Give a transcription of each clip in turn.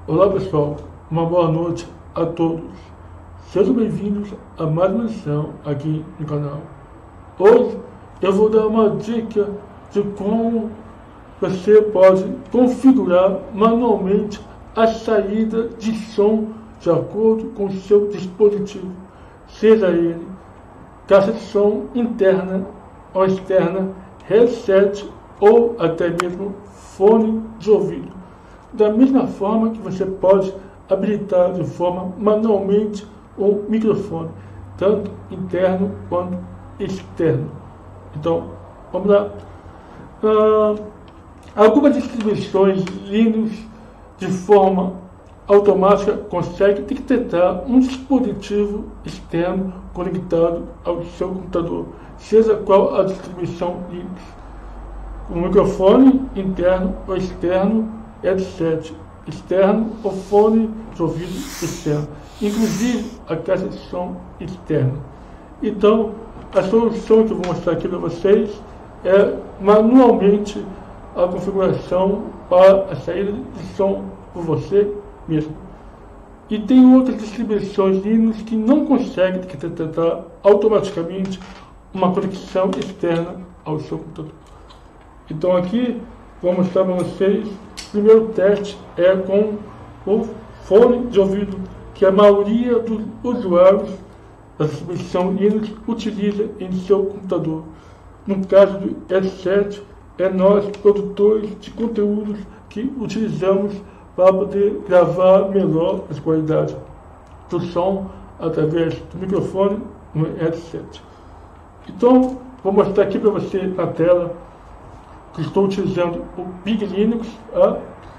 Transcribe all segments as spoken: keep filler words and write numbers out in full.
Olá pessoal, uma boa noite a todos. Sejam bem-vindos a mais uma lição aqui no canal. Hoje eu vou dar uma dica de como você pode configurar manualmente a saída de som de acordo com o seu dispositivo, seja ele caixa de som interna ou externa, headset ou até mesmo fone de ouvido. Da mesma forma que você pode habilitar de forma manualmente o microfone, tanto interno quanto externo. Então, vamos lá. Ah, algumas distribuições Linux de forma automática conseguem detectar um dispositivo externo conectado ao seu computador, seja qual a distribuição Linux. Um microfone interno ou externo, headset externo ou fone de ouvido externo, inclusive a caixa de som externa. Então, a solução que eu vou mostrar aqui para vocês é manualmente a configuração para a saída de som por você mesmo. E tem outras distribuições Linux que não conseguem detectar automaticamente uma conexão externa ao seu computador. Então aqui vou mostrar para vocês. O primeiro teste é com o fone de ouvido, que a maioria dos usuários da distribuição Linux utiliza em seu computador. No caso do headset, é nós, produtores de conteúdos, que utilizamos para poder gravar melhor as qualidades do som através do microfone no headset. Então, vou mostrar aqui para você na tela que estou utilizando o Big Linux, tá?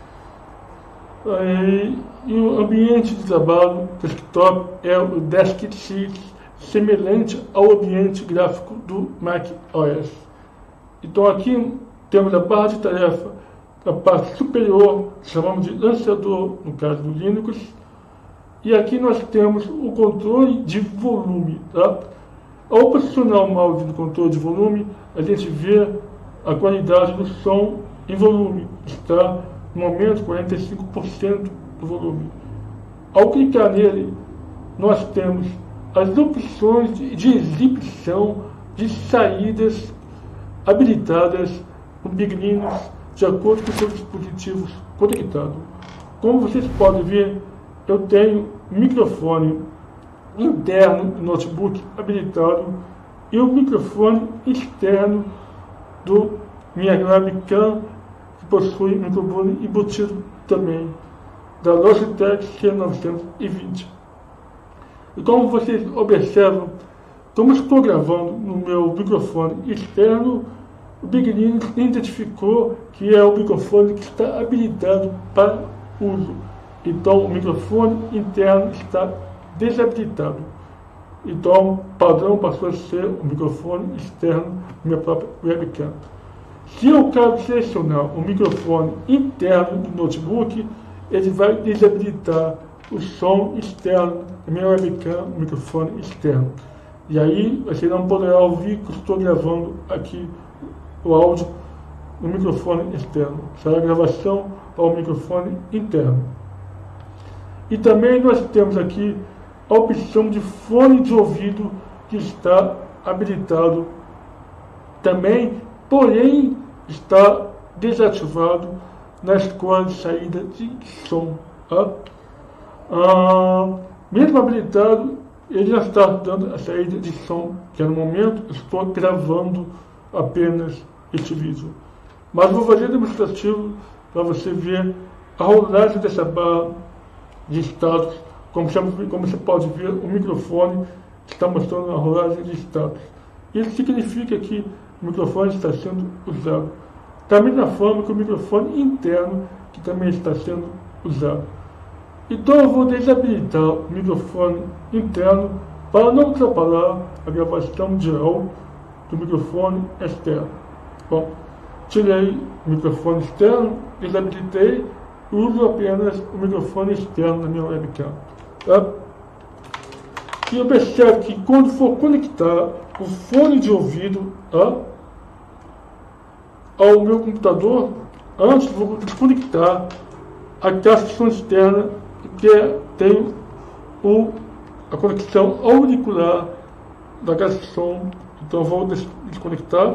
E, e o ambiente de trabalho desktop é o DeskSys, semelhante ao ambiente gráfico do Mac O S. Então aqui temos a barra de tarefa, a parte superior, chamamos de lançador, no caso do Linux, e aqui nós temos o controle de volume, tá? Ao posicionar o mouse no controle de volume, a gente vê a qualidade do som em volume, está no momento quarenta e cinco por cento do volume. Ao clicar nele, nós temos as opções de, de exibição de saídas habilitadas no Big Linux de acordo com os seus dispositivos conectados. Como vocês podem ver, eu tenho microfone interno do notebook habilitado e o microfone externo do minha webcam, que possui microfone embutido também, da Logitech C novecentos e vinte. E como vocês observam, como estou gravando no meu microfone externo, o Big Linux identificou que é o microfone que está habilitado para uso. Então o microfone interno está desabilitado. Então, o padrão passou a ser o microfone externo da minha própria webcam. Se eu quero selecionar o microfone interno do notebook, ele vai desabilitar o som externo da minha webcam, o microfone externo. E aí você não poderá ouvir que eu estou gravando aqui o áudio no microfone externo. Será a gravação para o microfone interno. E também nós temos aqui a opção de fone de ouvido, que está habilitado também, porém está desativado na escolha de saída de som. Tá? Ah, mesmo habilitado, ele já está dando a saída de som, que no momento estou gravando apenas este vídeo. Mas vou fazer demonstrativo para você ver a rolagem dessa barra de status. Como você, como você pode ver, o microfone está mostrando a rolagem de status. Isso significa que o microfone está sendo usado. Da mesma forma que o microfone interno, que também está sendo usado. Então eu vou desabilitar o microfone interno para não atrapalhar a gravação geral do microfone externo. Bom, tirei o microfone externo, desabilitei e uso apenas o microfone externo na minha webcam. Tá? E observe que quando for conectar o fone de ouvido, tá, ao meu computador, antes vou desconectar a caixa de som externa, que é, tem o, a conexão auricular da caixa de som. Então eu vou desconectar.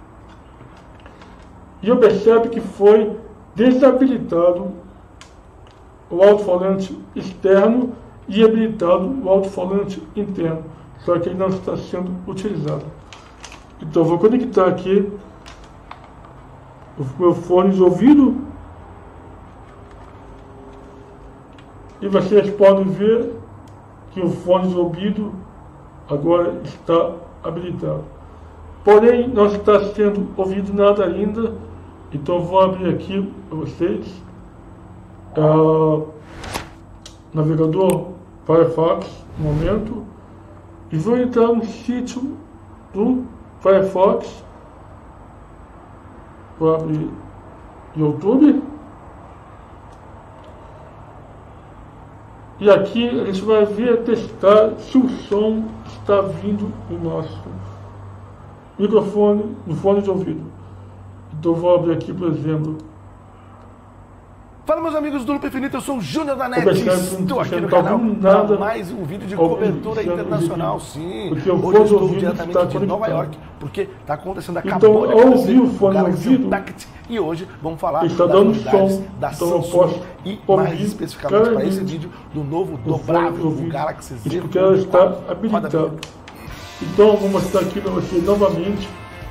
E eu percebo que foi desabilitado o alto-falante externo e habilitado o alto-falante interno, só que ele não está sendo utilizado. Então eu vou conectar aqui o meu fone de ouvido e vocês podem ver que o fone de ouvido agora está habilitado. Porém, não está sendo ouvido nada ainda, então eu vou abrir aqui para vocês uh, navegador Firefox no momento e vou entrar no sítio do Firefox. Vou abrir YouTube e aqui a gente vai ver, testar se o som está vindo do nosso microfone, no fone de ouvido. Então vou abrir aqui, por exemplo. Fala, meus amigos do Loop Infinito, eu sou o Júnior da Net, estou aqui no tá canal nada, para mais um vídeo de cobertura internacional, sim. Porque eu Hoje eu estou diretamente diretamente de conectado. Nova York, porque está acontecendo, Então, acabou de ao acontecer ouvir o fone de Galaxy ouvido, Unpacked, e hoje vamos falar está das dando novidades som, da então eu Samsung posso e ouvir mais especificamente para esse claramente vídeo do novo o dobrável, fone de ouvido. o Galaxy Z Isso porque ela está Fold quatro. habilitada. Então eu vou mostrar aqui para você novamente.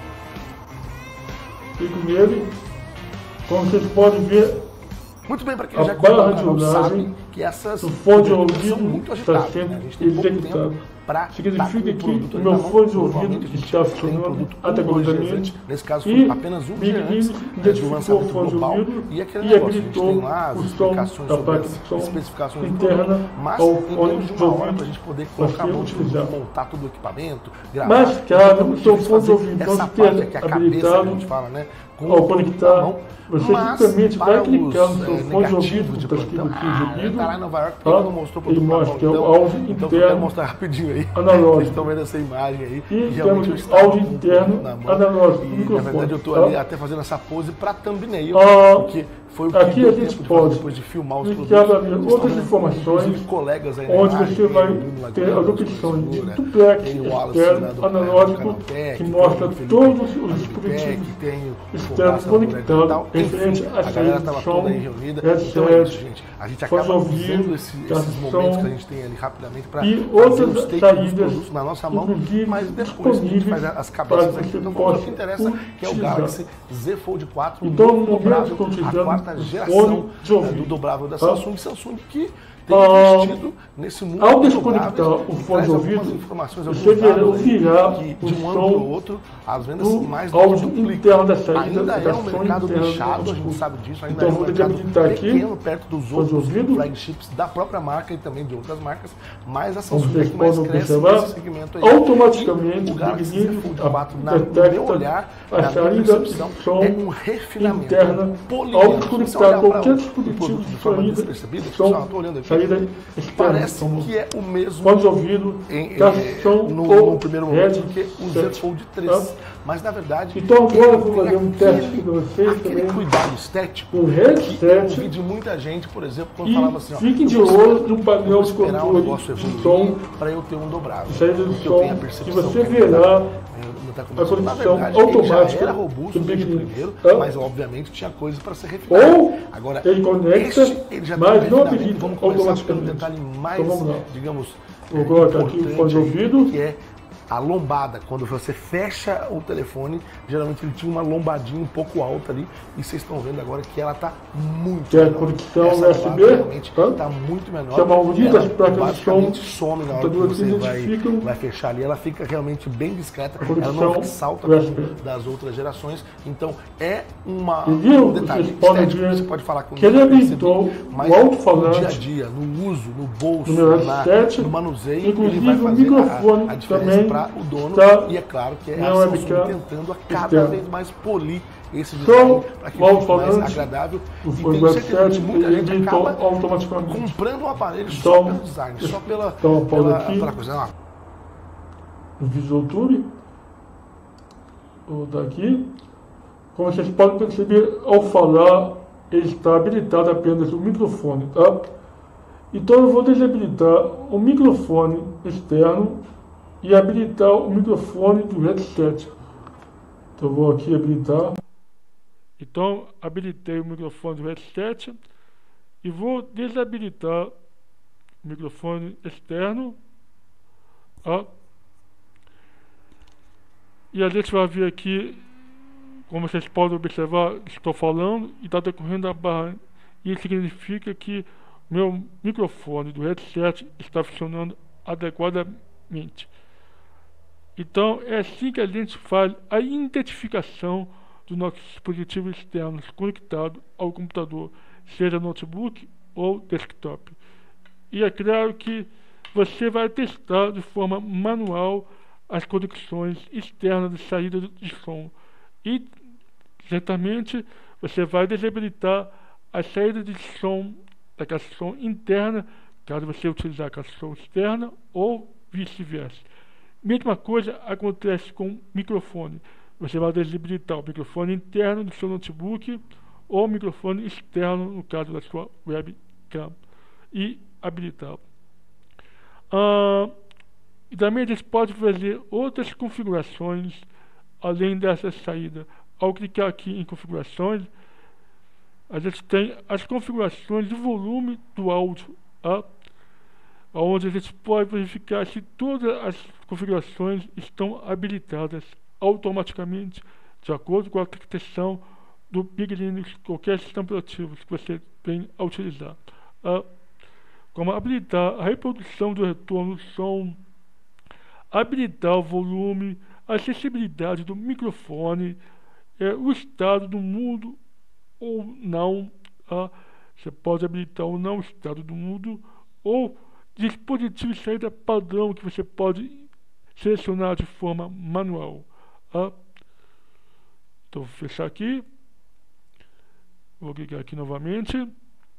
Clico nele. Como vocês podem ver, Muito bem, para quem a já barra de não sabe rolagem que essas do fone de coberturas são ouvido muito está agitadas, né? A sendo gente tem pouco executado. tempo para Significa que o meu fone de ouvido está funcionando adequadamente nesse caso foi e apenas um Big dia antes News né, do identificou o lançamento fone de global ouvido e aquele e negócio, a gente habilitou tem lá as o som explicações da sobre parte as de som especificações do interna produto, mas ao em fone menos de de uma hora ouvido para a gente poder para colocar ser no utilizado. montar todo o equipamento, gravar. Mas caso Então, o seu fone de fazer ouvido essa não parte esteja aqui, a cabeça que a habilitado, gente fala, né? Com ao o conectar, na mão, você mas simplesmente vai para clicar os, no seu é, fone de ouvido, negativos de está escrito plantão, aqui de ah, ouvido, tá lá em Nova York, tá? porque não mostrou o Ele produto na mão, mostra o então, áudio então eu interno quero mostrar rapidinho aí. analógico. Vocês estão vendo essa imagem aí. E realmente temos eu o estava áudio com o interno produto na mão, analógico, e, microfone, na verdade eu estou tá? ali até fazendo essa pose para thumbnail, Ah, porque foi o que aqui deu a gente tempo de pode fazer depois de filmar os clicar produtos. para ver Vocês outras estão vendo, informações, inclusive, colegas aí na onde imagem, você vai tem o Bruno ter Laguna, as do opções de Segura, duplex, tem o Wallace, externo, né, do analógico, Canaltech, que tem mostra o Felipe, todos os do dispositivos Tech, tem o externos Fogaça, do conectados, Tal. referente Enfim, a a galera saída estava de som, toda aí reunida. headset, Então é isso, gente. A gente acaba fone de usando ouvido, esse, caixa esses de momentos som que a gente tem ali rapidamente para e fazer outras os takes dos saídas, produtos na nossa mão, inclusive mas depois a gente faz as cabeças para aqui. que Então você vamos ao possa que interessa, que é o utilizar. Galaxy Z Fold quatro, Então, o no novo momento dobrável, estou a utilizando quarta o geração fone de eh, ouvido, do dobrável da tá? Samsung, Samsung que tem Ah, investido nesse mundo ao dos desconectar dobráveis o e fone traz de algumas ouvido, informações, você alguns dados aí ouvirá que o de um ano som para o outro as vendas do mais do que áudio duplicam. interno da saída, Ainda da é um som mercado interna do nichado, a gente notebook. sabe disso, ainda Então, é um vou ter que mercado habilitar aqui, pequeno perto dos fone de outros ouvido. flagships da própria marca e também de outras marcas, mas a Como Samsung é vocês que mais podem cresce observar, nesse segmento aí. automaticamente E o Galaxy o Z Big Fold News quatro, na, no detecta meu olhar, a na minha saída percepção, de som é um refinamento, interna um ao polimento. Se você desconectar olhar para qualquer o dispositivo produto de de forma saída, despercebida, som, pessoal, estou olhando aqui, saída externa, parece como que é o mesmo fone de ouvido, em, em, caixa de som no, ou no primeiro momento headset, do que o Z Fold três. tá? Mas na verdade, Então agora eu vou tem fazer um aquele- teste para vocês aquele também. cuidado estético O que eu headset ouvi de muita gente, por exemplo, quando e falava assim, ó, fique eu de vou olho esperar- no painel eu vou de esperar o controle negócio de evoluir som, para eu ter um dobrável. saída de Porque eu tenho a som, que percepção você que ele verá tá- tá a começando. Na conexão verdade, ele já automática era robusto do desde o Big News, primeiro, tá? mas obviamente tinha coisas para ser refinado. Ou Agora, ele conecta, este, ele já mas tem um não refinamento. habilita Vamos começar pelo automaticamente. detalhe mais, Então vamos lá. digamos, Vou é, colocar aqui o importante fone de aí, ouvido. que é a lombada. Quando você fecha o telefone, geralmente ele tinha uma lombadinha um pouco alta ali, e vocês estão vendo agora que ela está muito Que é a menor. conexão Essa U S B, lombada realmente tá? está muito menor. Que a maioria Ela das placas de basicamente som, some na hora que computadores você vai, identificam vai fechar ali, ela fica realmente bem discreta, a ela conexão não salta U S B. como das outras gerações, então é uma, E viu? um detalhe Vocês podem estético, ver você pode falar com que ele habilitou mas o alto-falante no dia a dia, no uso, no bolso, no meu na, headset, no manuseio, inclusive ele vai o fazer microfone a, a diferença também para o dono, tá e é claro que é na a Samsung webcam tentando a cada externa. vez mais polir esse Então, design para que o fique mais alto-falante, agradável, o e fone tenho certeza website, que muita ele gente habilitou acaba automaticamente. comprando um aparelho só Então, pelo design, só pela, então, eu pauso pela, aqui. pela coisa. Ah, No vídeo do YouTube, vou botar aqui. Como vocês podem perceber, ao falar ele está habilitado apenas o microfone, tá? Então eu vou desabilitar o microfone externo e habilitar o microfone do headset. Então eu vou aqui habilitar. Então habilitei o microfone do headset e vou desabilitar o microfone externo. Ó. E a gente vai ver aqui, como vocês podem observar, estou falando e está decorrendo a barra. Isso significa que meu microfone do headset está funcionando adequadamente. Então é assim que a gente faz a identificação dos nossos dispositivos externos conectados ao computador, seja notebook ou desktop. E é claro que você vai testar de forma manual as conexões externas de saída de som. E certamente você vai desabilitar a saída de som da caixa de som interna, caso você utilizar a caixa de som externa, ou vice-versa. Mesma coisa acontece com o microfone. Você vai desabilitar o microfone interno do seu notebook ou o microfone externo, no caso da sua webcam, e habilitá-lo. Ah, e também a gente pode fazer outras configurações além dessa saída. Ao clicar aqui em configurações, a gente tem as configurações do volume do áudio, tá? Onde a gente pode verificar se todas as configurações estão habilitadas automaticamente, de acordo com a proteção do Big Linux, qualquer sistema operativo que você venha a utilizar. Tá? Como habilitar a reprodução do retorno do som, habilitar o volume, a acessibilidade do microfone, é, o estado do mudo ou não. Tá? Você pode habilitar ou não o estado do mudo, ou dispositivo de saída padrão que você pode selecionar de forma manual. Tá? Então vou fechar aqui, vou clicar aqui novamente,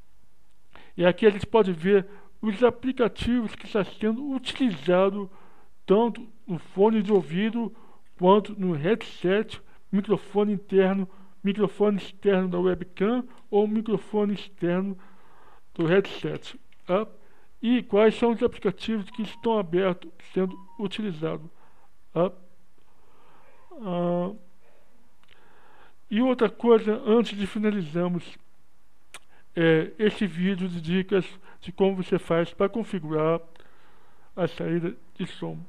e aqui a gente pode ver os aplicativos que estão sendo utilizados tanto no fone de ouvido quanto no headset, microfone interno, microfone externo da webcam ou microfone externo do headset. Tá? E quais são os aplicativos que estão abertos sendo utilizados. Tá? Ah, e outra coisa, antes de finalizarmos é, este vídeo de dicas de como você faz para configurar a saída de som.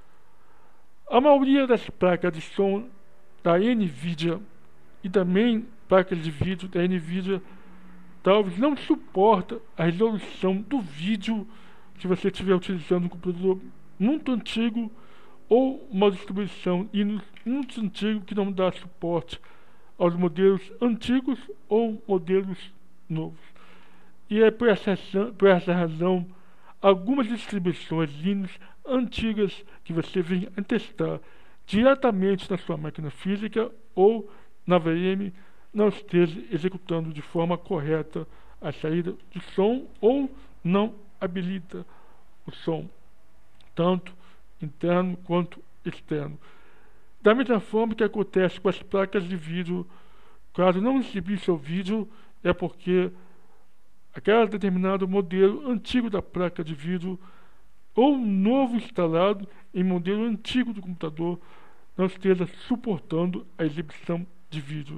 A maioria das placas de som da NVIDIA e também placas de vídeo da NVIDIA talvez não suporta a resolução do vídeo se você estiver utilizando um computador muito antigo ou uma distribuição Linux muito antigo que não dá suporte aos modelos antigos ou modelos novos. E é por essa, por essa razão, algumas distribuições Linux antigas que você vem a testar diretamente na sua máquina física ou na V M não esteja executando de forma correta a saída de som ou não habilita o som, tanto interno quanto externo. Da mesma forma que acontece com as placas de vídeo, caso não exibir seu vídeo, é porque aquele determinado modelo antigo da placa de vídeo ou novo instalado em modelo antigo do computador não esteja suportando a exibição de vídeo.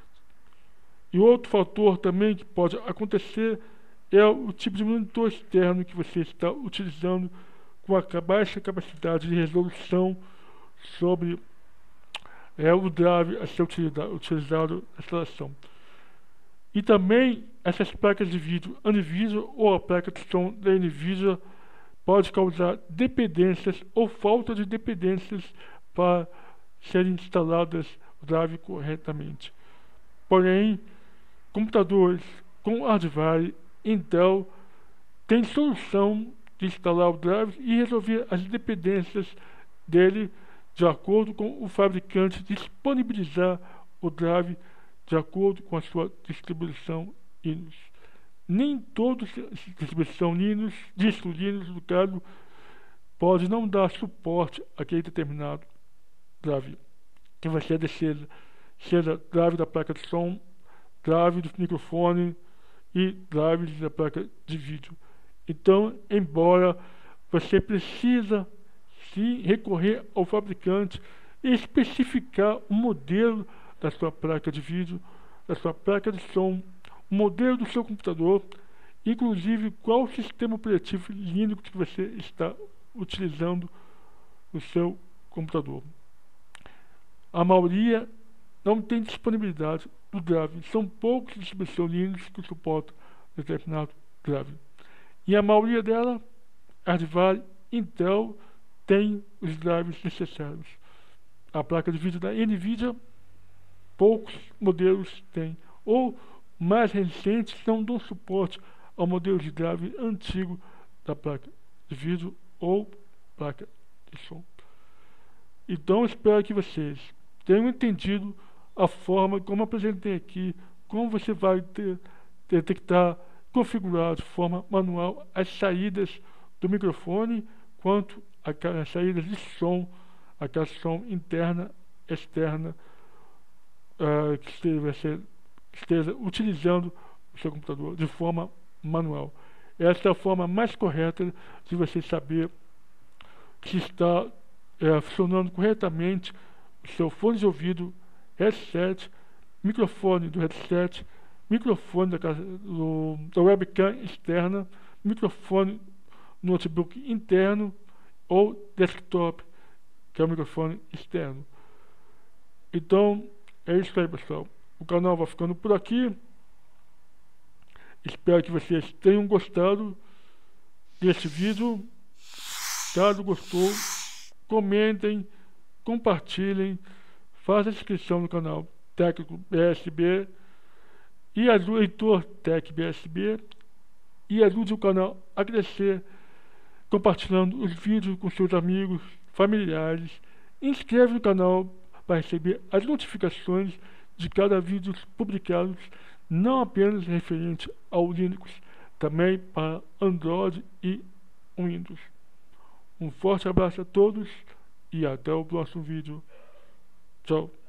E outro fator também que pode acontecer é o tipo de monitor externo que você está utilizando com a baixa capacidade de resolução sobre é, o drive a ser utilizado, utilizado na instalação. E também essas placas de vídeo NVIDIA ou a placa de som da NVIDIA pode causar dependências ou falta de dependências para serem instaladas o drive corretamente. Porém, computadores com hardware Intel têm solução de instalar o drive e resolver as dependências dele de acordo com o fabricante disponibilizar o drive de acordo com a sua distribuição Linux. Nem toda distribuição Linux, disco Linux, no caso, pode não dar suporte àquele determinado drive, que vai ser seja, seja drive da placa de som, drive do microfone e drives da placa de vídeo. Então, embora você precisa sim recorrer ao fabricante e especificar o modelo da sua placa de vídeo, da sua placa de som, o modelo do seu computador, inclusive qual sistema operativo Linux que você está utilizando no seu computador. A maioria não tem disponibilidade do drive. São poucos distribuições Linux que suportam determinado drive. E a maioria dela, Hardware, Intel, tem os drives necessários. A placa de vídeo da NVIDIA, poucos modelos têm. Ou mais recentes não dão suporte ao modelo de drive antigo da placa de vídeo ou placa de som. Então, espero que vocês tenham entendido a forma como apresentei aqui, como você vai ter, detectar, configurar de forma manual as saídas do microfone, quanto as saídas de som, a som interna, externa, uh, que esteja, ser, esteja utilizando o seu computador de forma manual. Essa é a forma mais correta de você saber que está é, funcionando corretamente o seu fone de ouvido, headset, microfone do headset, microfone da, casa, do, da webcam externa, microfone no notebook interno ou desktop, que é o microfone externo. Então, é isso aí, pessoal. O canal vai ficando por aqui. Espero que vocês tenham gostado desse vídeo. Caso gostou, comentem, compartilhem, façam a inscrição no canal Técnico B S B e ajude o Heitor Tech B S B e ajude o canal a crescer, compartilhando os vídeos com seus amigos, familiares. Inscreva no canal para receber as notificações de cada vídeo publicado, não apenas referente ao Linux, também para Android e Windows. Um forte abraço a todos e até o próximo vídeo. Tchau.